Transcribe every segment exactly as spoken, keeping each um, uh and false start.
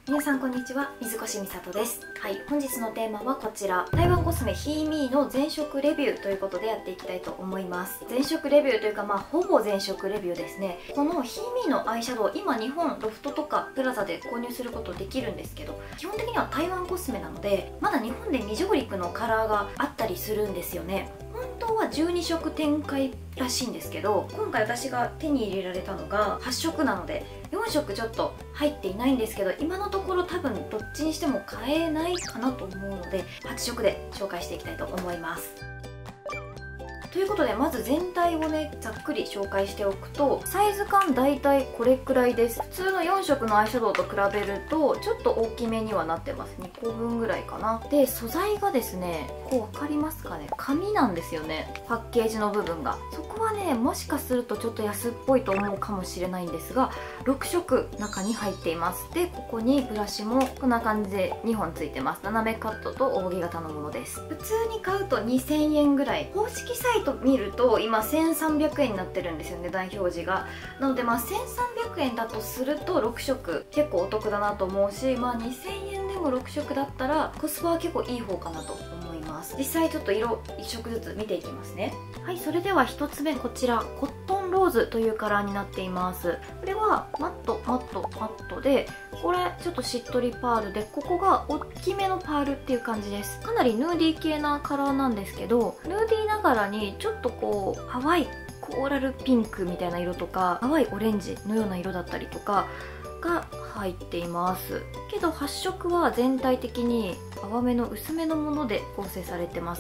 皆さんこんにちは、水越美里です。はい、本日のテーマはこちら、台湾コスメヒーミーの全色レビューということでやっていきたいと思います。全色レビューというか、まあほぼ全色レビューですね。このヒーミーのアイシャドウ、今日本ロフトとかプラザで購入することできるんですけど、基本的には台湾コスメなので、まだ日本で未上陸のカラーがあったりするんですよね。本当はじゅうにしょく展開らしいんですけど、今回私が手に入れられたのがはっしょくなのでよんしょくちょっと入っていないんですけど、今のところ多分どっちにしても買えないかなと思うのではちしょくで紹介していきたいと思います。ということで、まず全体をねざっくり紹介しておくと、サイズ感大体これくらいです。普通のよんしょくのアイシャドウと比べるとちょっと大きめにはなってます。にこぶんぐらいかな。で素材がですね、こう分かりますかね、紙なんですよね、パッケージの部分が。そこはねもしかするとちょっと安っぽいと思うかもしれないんですが、ろくしょく中に入っています。でここにブラシもこんな感じでにほんついてます。斜めカットと扇形のものです。普通に買うとにせんえんぐらい、公式サイト見ると今せんさんびゃくえんになってるんですよね、値段表示が。なのでまあせんさんびゃくえんだとするとろくしょく結構お得だなと思うし、まあにせんえんでもろくしょくだったらコスパは結構いい方かなと思います。実際ちょっと色いっしょくずつ見ていきますね。はい、それではひとつめ、こちらコットンローズというカラーになっています。これはマットマットマットで、これちょっとしっとりパールで、ここが大きめのパールっていう感じです。かなりヌーディー系なカラーなんですけど、ヌーディーながらにちょっとこう淡いコーラルピンクみたいな色とか淡いオレンジのような色だったりとかが入っています。けどはっしょくは全体的に淡めの薄めのもので構成されてます。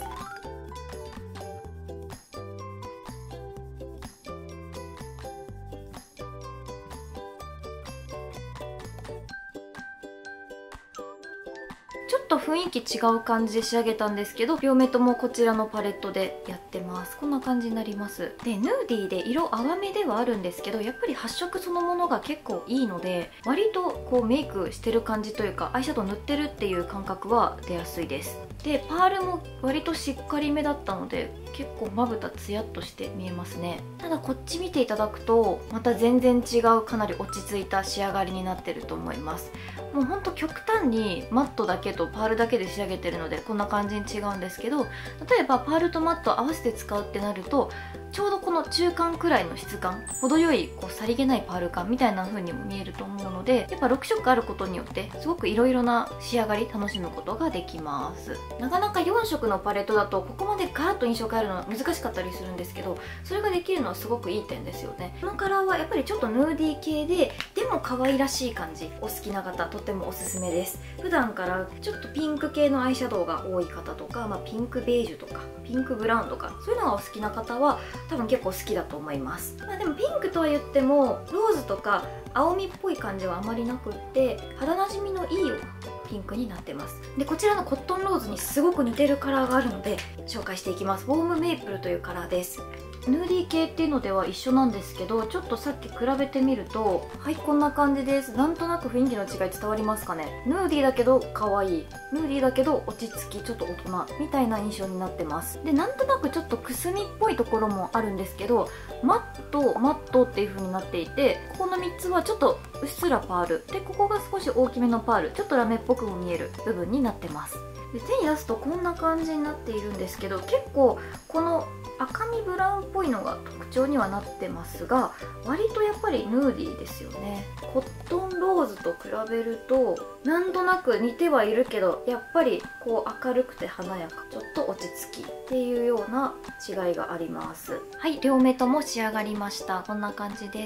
ちょっと雰囲気違う感じで仕上げたんですけど、両目ともこちらのパレットでやってます。こんな感じになります。でヌーディーで色淡めではあるんですけど、やっぱりはっしょくそのものが結構いいので、割とこうメイクしてる感じというかアイシャドウ塗ってるっていう感覚は出やすいです。でパールも割としっかりめだったので結構まぶたツヤっとして見えますね。ただこっち見ていただくとまた全然違う、かなり落ち着いた仕上がりになってると思います。もうほんと極端にマットだけとパールだけで仕上げてるのでこんな感じに違うんですけど、例えばパールとマット合わせて使うってなるとちょうどこの中間くらいの質感、程よいこうさりげないパール感みたいな風にも見えると思うので、やっぱろくしょくあることによってすごくいろいろな仕上がり楽しむことができます。なかなかよんしょくのパレットだとここまでガーッと印象変えるのは難しかったりするんですけど、それができるのはすごくいい点ですよね。このカラーはやっぱりちょっとヌーディー系で、でも可愛らしい感じ、お好きな方とてもおすすめです。普段からちょっとピンク系のアイシャドウが多い方とか、まあ、ピンクベージュとかピンクブラウンとかそういうのがお好きな方は多分結構好きだと思います。まあ、でもピンクとは言ってもローズとか青みっぽい感じはあまりなくって、肌なじみのいいようなピンクになってます。でこちらのコットンローズにすごく似てるカラーがあるので紹介していきます。ウォームメイプルというカラーです。ヌーディー系っていうのでは一緒なんですけど、ちょっとさっき比べてみると、はいこんな感じです。なんとなく雰囲気の違い伝わりますかね。ヌーディーだけど可愛い、ヌーディーだけど落ち着きちょっと大人みたいな印象になってます。でなんとなくちょっとくすみっぽいところもあるんですけど、マットマットっていう風になっていて、ここのみっつはちょっとうっすらパールで、ここが少し大きめのパール、ちょっとラメっぽくも見える部分になってます。で手に出すとこんな感じになっているんですけど、結構この赤みブラウンっぽいのが特徴にはなってますが、割とやっぱりヌーディーですよね。コットンローズと比べるとなんとなく似てはいるけど、やっぱりこう明るくて華やか、ちょっと落ち着きっていうような違いがあります。はい、両目とも仕上がりました。こんな感じです。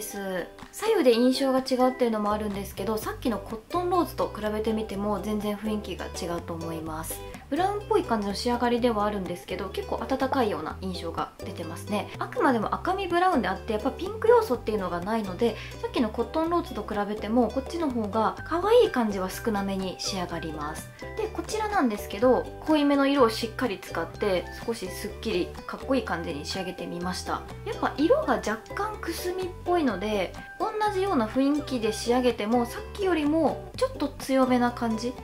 左右で印象が違うっていうのもあるんですけど、さっきのコットンローズと比べてみても全然雰囲気が違うと思います。ブラウンっぽい感じの仕上がりではあるんですけど、結構温かいような印象が出てますね。あくまでも赤みブラウンであって、やっぱピンク要素っていうのがないので、さっきのコットンローズと比べてもこっちの方が可愛い感じは少なめに仕上がります。でこちらなんですけど、濃いめの色をしっかり使って少しすっきりかっこいい感じに仕上げてみました。やっぱ色が若干くすみっぽいので、同じような雰囲気で仕上げてもさっきよりもちょっと強めな感じの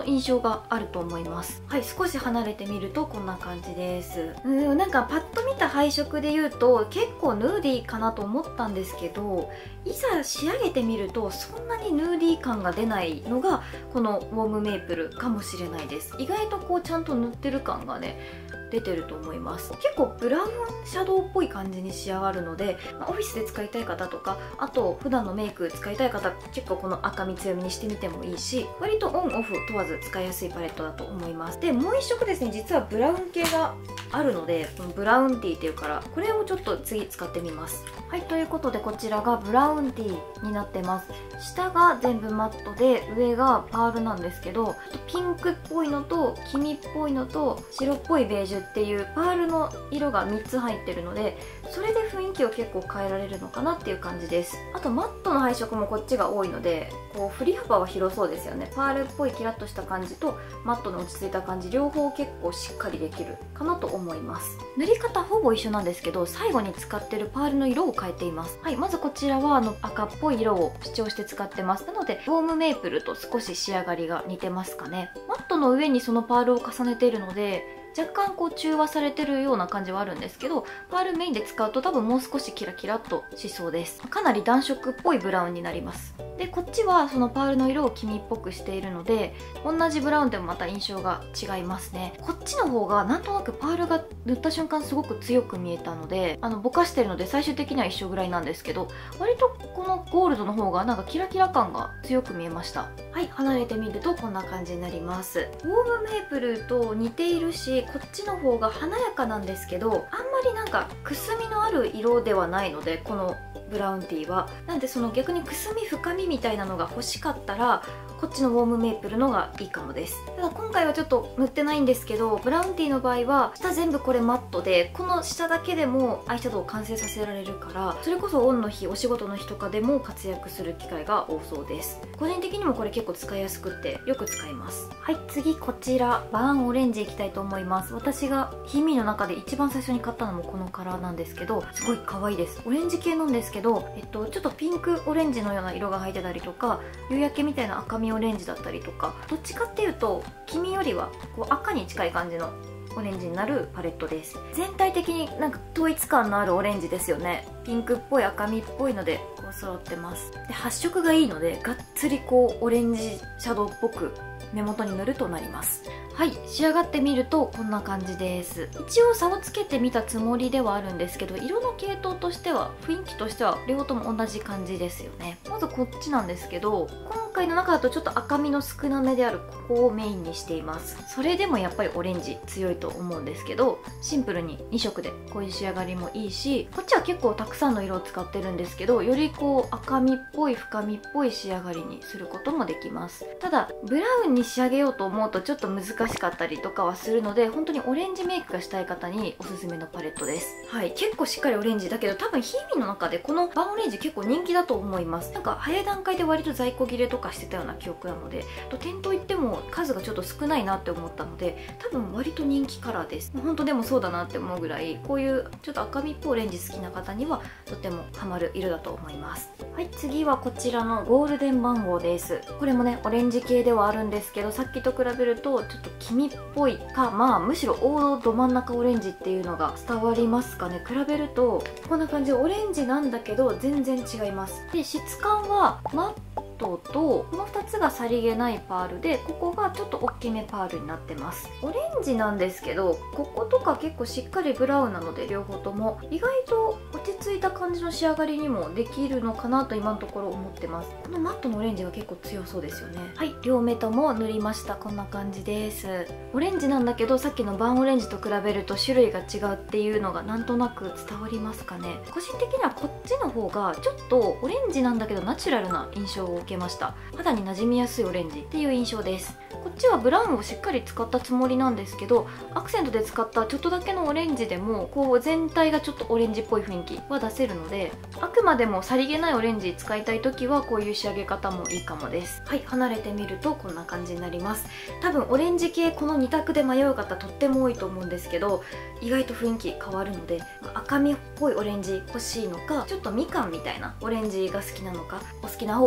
印象があると思います。はい、少し離れてみるとこんな感じです。うん、なんかパッと見た配色で言うと結構ヌーディーかなと思ったんですけど、いざ仕上げてみるとそんなにヌーディー感が出ないのがこのウォームメープルかもしれないです。意外とこうちゃんと塗ってる感がね出てると思います。結構ブラウンシャドウっぽい感じに仕上がるので、まあ、オフィスで使いたい方とか、あと普段のメイク使いたい方、結構この赤み強めにしてみてもいいし、割とオンオフ問わず使いやすいパレットだと思います。でもう一色ですね、実はブラウン系があるので、このブラウンティーっていうからこれをちょっと次使ってみます。はい、ということでこちらがブラウンティーになってます。下が全部マットで上がパールなんですけど、ピンクっぽいのと黄身っぽいのと白っぽいベージュっていうパールの色がみっつ入ってるので、それで雰囲気を結構変えられるのかなっていう感じです。あとマットの配色もこっちが多いので、こう振り幅は広そうですよね。パールっぽいキラッとした感じとマットの落ち着いた感じ、両方結構しっかりできるかなと思います。塗り方ほぼ一緒なんですけど、最後に使ってるパールの色を変えています。はい、まずこちらはあの赤っぽい色を主張して使ってます。なのでウォームメープルと少し仕上がりが似てますかね。マットの上にそのパールを重ねているので若干こう中和されてるような感じはあるんですけど、パールメインで使うと多分もう少しキラキラっとしそうです。かなり暖色っぽいブラウンになります。でこっちはそのパールの色を黄身っぽくしているので、同じブラウンでもまた印象が違いますね。こっちの方がなんとなくパールが塗った瞬間すごく強く見えたので、あのぼかしてるので最終的には一緒ぐらいなんですけど、割とこのゴールドの方がなんかキラキラ感が強く見えました。はい、離れてみるとこんな感じになります。ウォームメープルと似ているし、こっちの方が華やかなんですけど、あんまりなんかくすみのある色ではないので、このブラウンティーは。なんでその逆にくすみ深みみたいなのが欲しかったらこっちのウォームメープルのがいいかもです。ただ今回はちょっと塗ってないんですけど、ブラウンティーの場合は下全部これマットで、この下だけでもアイシャドウを完成させられるから、それこそオンの日お仕事の日とかでも活躍する機会が多そうです。個人的にもこれ結構使いやすくってよく使います。はい、次こちらバーンオレンジいきたいと思います。私がヒミの中で一番最初に買ったのもこのカラーなんですけど、すごい可愛いです。オレンジ系なんですけど、えっと、ちょっとピンクオレンジのような色が入ってたりとか、夕焼けみたいな赤みオレンジだったりとか、どっちかっていうと黄身よりはこう赤に近い感じのオレンジになるパレットです。全体的になんか統一感のあるオレンジですよね。ピンクっぽい赤みっぽいのでこう揃ってます。で発色がいいのでがっつりこうオレンジシャドウっぽく目元に塗るとなります。はい、仕上がってみるとこんな感じです。一応差をつけてみたつもりではあるんですけど、色の系統としては雰囲気としては両方とも同じ感じですよね。まずこっちなんですけど、今回の中だとちょっと赤みの少なめであるここをメインにしています。それでもやっぱりオレンジ強いと思うんですけど、シンプルにに色でこういう仕上がりもいいし、こっちは結構たくさんの色を使ってるんですけど、よりこう赤みっぽい深みっぽい仕上がりにすることもできます。ただブラウンに仕上げようと思うとちょっと難しかったりとかはするので、本当にオレンジメイクがしたい方におすすめのパレットです。はい、結構しっかりオレンジだけど、多分ヒーミの中でこのバーンオレンジ結構人気だと思います。なんか早い段階で割と在庫切れとかしてたような記憶なので、と店頭行っても数がちょっと少ないなって思ったので、多分割と人気カラーです。本当でもそうだなって思うぐらい、こういうちょっと赤みっぽいオレンジ好きな方にはとてもハマる色だと思います。はい、次はこちらのゴールデン番号です。これもねオレンジ系ではあるんですけど、さっきと比べるとちょっと黄身っぽいか、まあむしろ王道ど真ん中オレンジっていうのが伝わりますかね。比べるとこんな感じでオレンジなんだけど全然違います。で質感はマットとこのふたつがさりげないパールで、ここがちょっと大きめパールになってます。オレンジなんですけど、こことか結構しっかりブラウンなので両方とも意外と落ち着いた感じの仕上がりにもできるのかなと今のところ思ってます。このマットのオレンジが結構強そうですよね。はい、両目とも塗りました。こんな感じです。オレンジなんだけど、さっきのバーンオレンジと比べると種類が違うっていうのがなんとなく伝わりますかね。個人的にはこっちの方がちょっとオレンジなんだけどナチュラルな印象を受けました。肌に馴染みやすいオレンジっていう印象です。こっちはブラウンをしっかり使ったつもりなんですけど、アクセントで使ったちょっとだけのオレンジでもこう全体がちょっとオレンジっぽい雰囲気は出せるので、あくまでもさりげないオレンジ使いたい時はこういう仕上げ方もいいかもです。はい、離れてみるとこんな感じになります。多分オレンジ系このに択で迷う方とっても多いと思うんですけど、意外と雰囲気変わるので、赤みっぽいオレンジ欲しいのか、ちょっとみかんみたいなオレンジが好きなのか、お好きな方を選んでいただ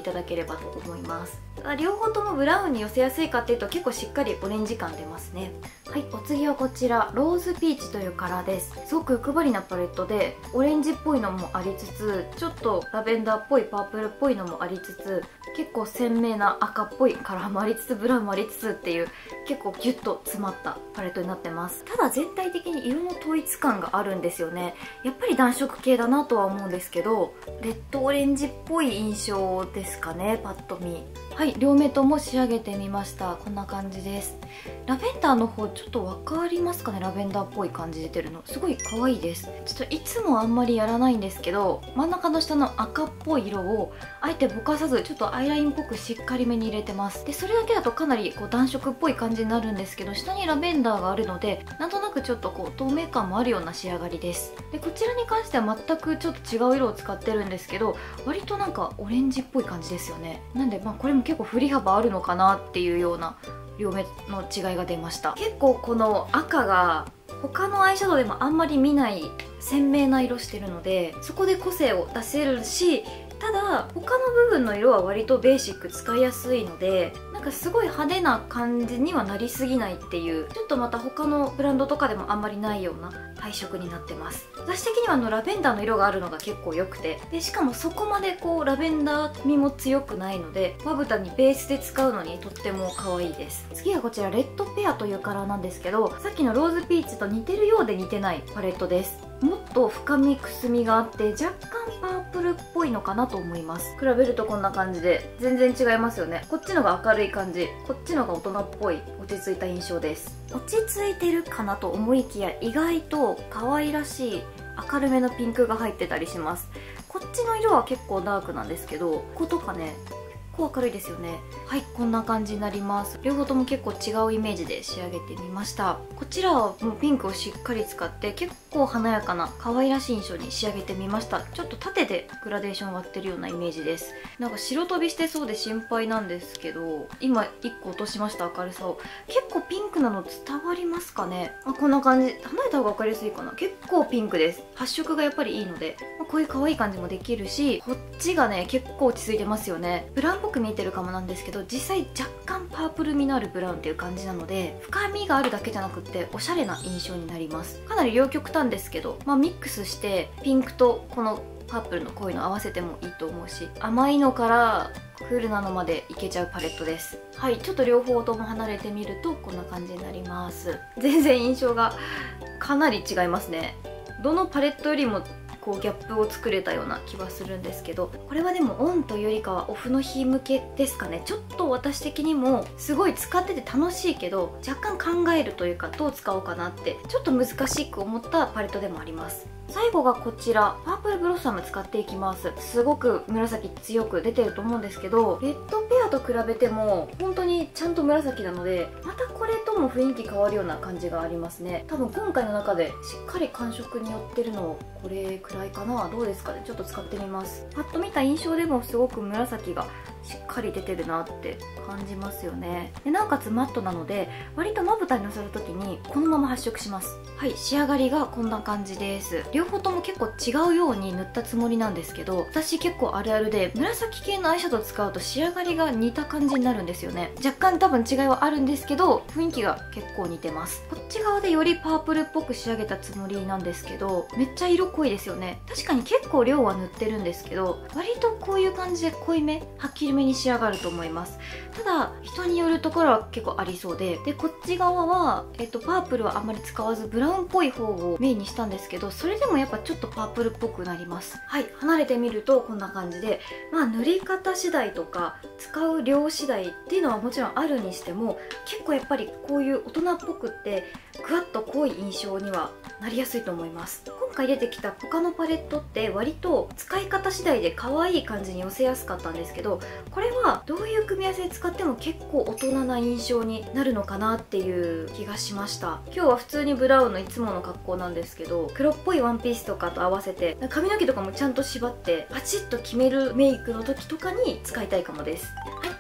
ただければと思います。両方ともブラウンに寄せやすいかっていうと結構しっかりオレンジ感出ますね。はい、お次はこちらローズピーチというカラーです。すごく欲張りなパレットでオレンジっぽいのもありつつ、ちょっとラベンダーっぽいパープルっぽいのもありつつ、結構鮮明な赤っぽいカラーもありつつブラウンもありつつっていう結構ギュッと詰まったパレットになってます。ただ全体的に色の統一感があるんですよね。やっぱり暖色系だなとは思うんですけど、レッドオレンジっぽい印象ですかね、パッと見。はい、両目とも仕上げてみました。こんな感じです。ラベンダーの方ちょっと分かりますかね、ラベンダーっぽい感じ出てるのすごい可愛いです。ちょっといつもあんまりやらないんですけど、真ん中の下の赤っぽい色をあえてぼかさずちょっとアイラインっぽくしっかりめに入れてます。でそれだけだとかなりこう暖色っぽい感じになるんですけど、下にラベンダーがあるのでなんとなくちょっとこう透明感もあるような仕上がりです。でこちらに関しては全くちょっと違う色を使ってるんですけど、割となんかオレンジっぽい感じですよね。なんでまあこれも結構振り幅あるのかなっていうような両目の違いが出ました。結構この赤が他のアイシャドウでもあんまり見ない鮮明な色してるので、そこで個性を出せるし、ただ他の部分の色は割とベーシック使いやすいので、なんかすごい派手な感じにはなりすぎないっていう、ちょっとまた他のブランドとかでもあんまりないような配色になってます。私的にはあのラベンダーの色があるのが結構良くて、でしかもそこまでこうラベンダー味も強くないので、まぶたにベースで使うのにとっても可愛いです。次はこちらレッドペアというカラーなんですけど、さっきのローズピーチと似てるようで似てないパレットです。もっと深みくすみがあって若干パープルっぽいのかなと思います。比べるとこんな感じで全然違いますよね。こっちのが明るい感じ、こっちのが大人っぽい落ち着いた印象です。落ち着いてるかなと思いきや、意外と可愛らしい明るめのピンクが入ってたりします。こっちの色は結構ダークなんですけど、こことかね結構明るいですよね。はい、こんな感じになります。両方とも結構違うイメージで仕上げてみました。こちらはもうピンクをしっかり使って結構華やかな可愛らしい印象に仕上げてみました。ちょっと縦でグラデーション割ってるようなイメージです。なんか白飛びしてそうで心配なんですけど、今いっこ落としました、明るさを。結構ピンクなの伝わりますかね。あ、こんな感じ。離れた方が分かりやすいかな。結構ピンクです。発色がやっぱりいいので、まあ、こういう可愛い感じもできるし、こっちがね結構落ち着いてますよね。ブラウンっぽく見えてるかもなんですけど、実際若干パープル味のあるブラウンっていう感じなので、深みがあるだけじゃなくっておしゃれな印象になります。かなり両極端ですけど、まあ、ミックスしてピンクとこのパープルの濃いの合わせてもいいと思うし、甘いのからクールなのまでいけちゃうパレットです。はい、ちょっと両方とも離れてみるとこんな感じになります。全然印象がかなり違いますね。どのパレットよりもこうギャップを作れたような気はするんですけど、これはでもオンというよりかはオフの日向けですかね。ちょっと私的にもすごい使ってて楽しいけど、若干考えるというかどう使おうかなってちょっと難しく思ったパレットでもあります。最後がこちらパープルブロッサム使っていきます。すごく紫強く出てると思うんですけど、レッドペアと比べても本当にちゃんと紫なので、またこれとも雰囲気変わるような感じがありますね。多分今回の中でしっかり感触に寄ってるのこれくらいかな。どうですかね、ちょっと使ってみます。パッと見た印象でもすごく紫がしっかり出てるなって感じますよね。でなおかつマットなので割とまぶたにのせる時にこのまま発色します。はい、仕上がりがこんな感じです。両方とも結構違うように塗ったつもりなんですけど、私結構あるあるで紫系のアイシャドウ使うと仕上がりが似た感じになるんですよね。若干多分違いはあるんですけど、雰囲気が結構似てます。こっち側でよりパープルっぽく仕上げたつもりなんですけど、めっちゃ色濃いですよね。確かに結構量は塗ってるんですけど、割とこういう感じで濃いめはっきりめに仕上がると思います。ただ人によるところは結構ありそうで、でこっち側は、えっと、パープルはあんまり使わずブラウンっぽい方をメインにしたんですけど、それでもやっぱちょっとパープルっぽくなります。はい、離れてみるとこんな感じで、まあ塗り方次第とか使う量次第っていうのはもちろんあるにしても、結構やっぱりこういう大人っぽくってぐわっと濃い印象にはなりやすいと思います。今回出てきた他のパレットって割と使い方次第で可愛い感じに寄せやすかったんですけど、これはどういう組み合わせで使っても結構大人な印象になるのかなっていう気がしました。今日は普通にブラウンのいつもの格好なんですけど、黒っぽいワンピースとかと合わせて髪の毛とかもちゃんと縛ってパチッと決めるメイクの時とかに使いたいかもです。はい、という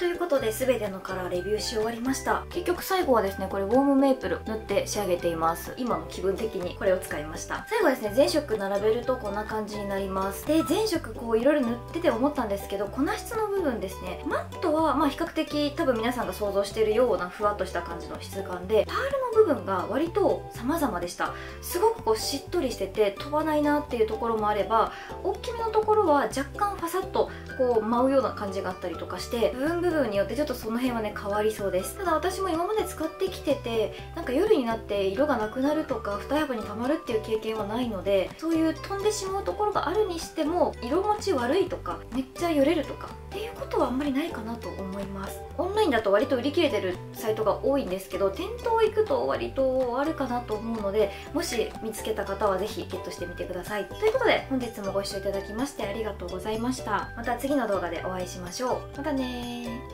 いうことで全てのカラーレビューし終わりました。結局最後はですねこれウォームメイプル塗って仕上げています。今の気分的にこれを使いました。最後はですね全色並べるとこんな感じになります。で全色こういろいろ塗ってて思ったんですけど、粉質の部分ですね、マットはまあ比較的多分皆さんが想像しているようなふわっとした感じの質感で、パールの部分が割と様々でした。すごくこうしっとりしてて飛ばないなっていうところもあれば、大きめのところは若干ファサッとこう舞うような感じがあったりとかして、部分部分によってちょっとその辺はね変わりそうです。ただ私も今まで使ってきてて、なんか夜になって色がなくなるとか二重幅に溜まるっていう経験はないので、そういう飛んでしまうところがあるにしても色持ち悪いとかめっちゃよれるとかっていうことはあんまりないかなと思います。オンラインだと割と売り切れてるサイトが多いんですけど、店頭行くと割とあるかなと思うので、もし見つけた方はぜひゲットしてみてください。ということで本日もご視聴いただきましてありがとうございました。また次の動画でお会いしましょう。またねー。